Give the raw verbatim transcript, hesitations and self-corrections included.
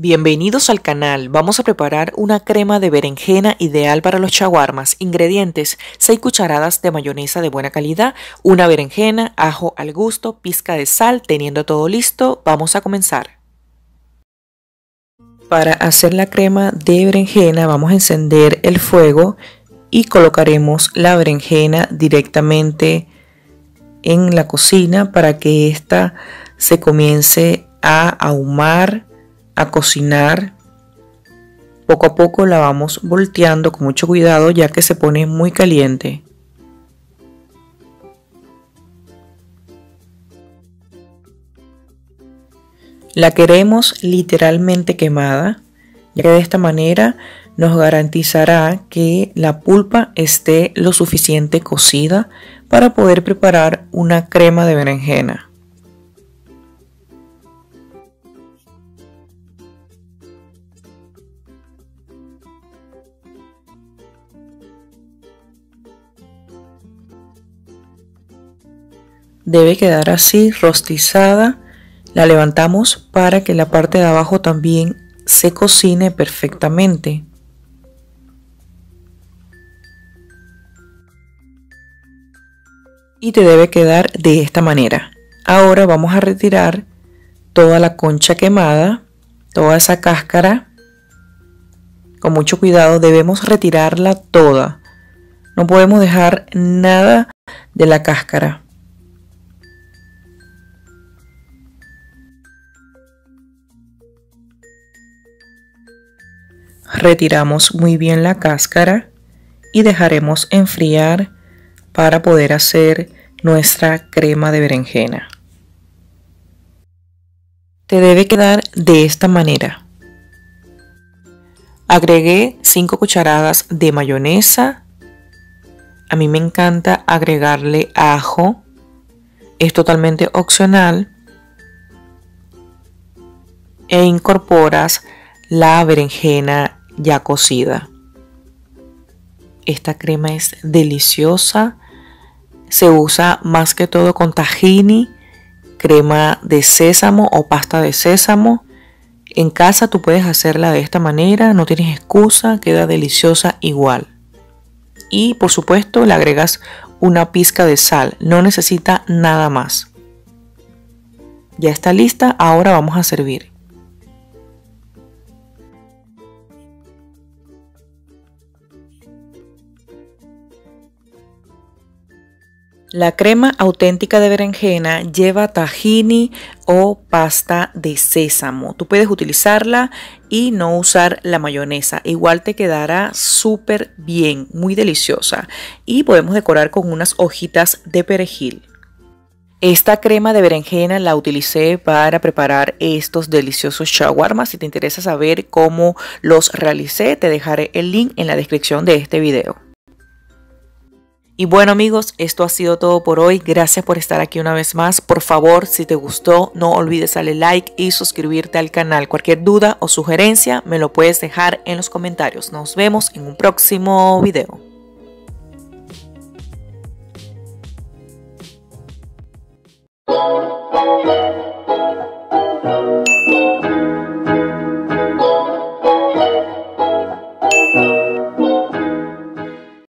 Bienvenidos al canal. Vamos a preparar una crema de berenjena ideal para los shawarmas. Ingredientes: seis cucharadas de mayonesa de buena calidad, una berenjena, ajo al gusto, pizca de sal. Teniendo todo listo, vamos a comenzar. Para hacer la crema de berenjena vamos a encender el fuego y colocaremos la berenjena directamente en la cocina para que ésta se comience a ahumar, a cocinar. Poco a poco la vamos volteando con mucho cuidado ya que se pone muy caliente. La queremos literalmente quemada, ya que de esta manera nos garantizará que la pulpa esté lo suficiente cocida para poder preparar una crema de berenjena. Debe quedar así rostizada. La levantamos para que la parte de abajo también se cocine perfectamente. Y te debe quedar de esta manera. Ahora vamos a retirar toda la concha quemada, toda esa cáscara. Con mucho cuidado debemos retirarla toda. No podemos dejar nada de la cáscara. Retiramos muy bien la cáscara y dejaremos enfriar para poder hacer nuestra crema de berenjena. Te debe quedar de esta manera. Agregué cinco cucharadas de mayonesa. A mí me encanta agregarle ajo. Es totalmente opcional. E incorporas la berenjena ya cocida. Esta crema es deliciosa. Se usa más que todo con tahini, crema de sésamo o pasta de sésamo. En casa tú puedes hacerla de esta manera, no tienes excusa, queda deliciosa igual. Y por supuesto le agregas una pizca de sal, no necesita nada más. Ya está lista, ahora vamos a servir. La crema auténtica de berenjena lleva tahini o pasta de sésamo. Tú puedes utilizarla y no usar la mayonesa. Igual te quedará súper bien, muy deliciosa. Y podemos decorar con unas hojitas de perejil. Esta crema de berenjena la utilicé para preparar estos deliciosos shawarmas. Si te interesa saber cómo los realicé, te dejaré el link en la descripción de este video. Y bueno amigos, esto ha sido todo por hoy. Gracias por estar aquí una vez más. Por favor, si te gustó, no olvides darle like y suscribirte al canal. Cualquier duda o sugerencia me lo puedes dejar en los comentarios. Nos vemos en un próximo video.